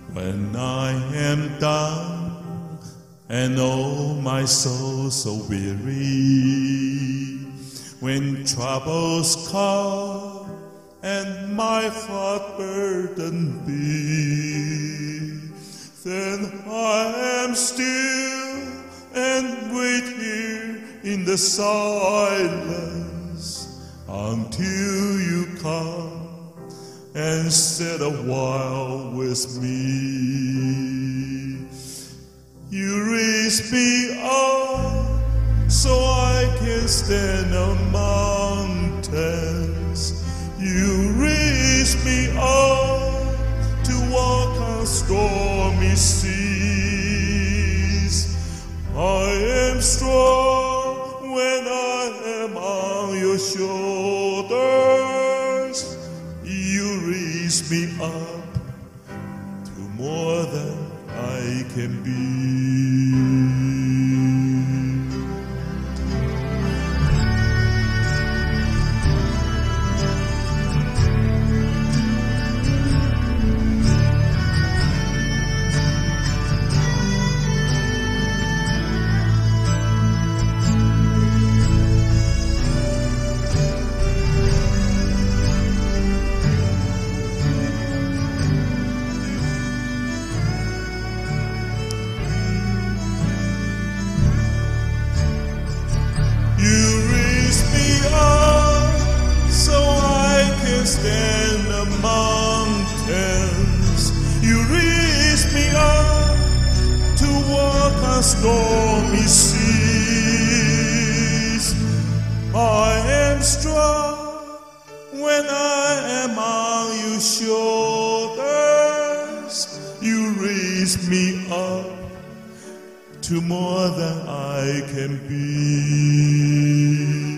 When I am down and oh my soul so weary, when troubles come and my heart burdened be, then I am still and wait here in the silence until you come and sit a while with me. You raise me up so I can stand on mountains. You raise me up to walk on stormy seas. I am strong when I am on your shoulders. You raise me up to more than I can be. Stand the mountains. You raise me up to walk on stormy seas. I am strong when I am on your shoulders. You raise me up to more than I can be.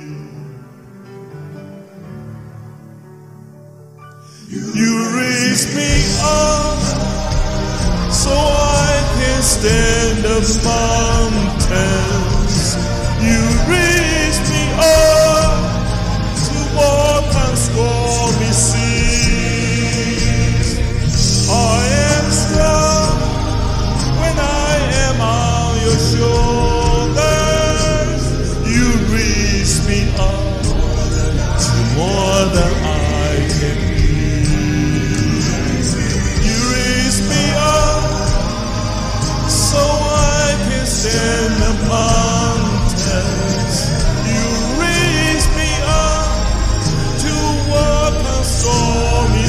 You raise me up so I can stand the mountains. You raise me up to walk on stormy seas. I am strong when I am on your shoulders. You raise me up to more than I can be. In the mountains, you raise me up to walk on stormy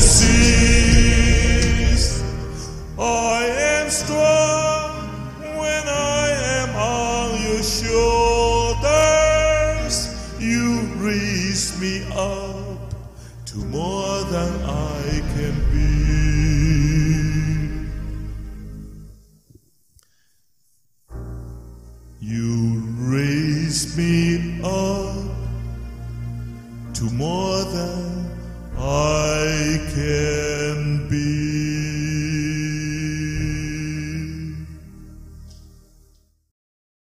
seas. I am strong when I am on your shoulders. You raise me up to more than I can be. You raise me up to more than I can.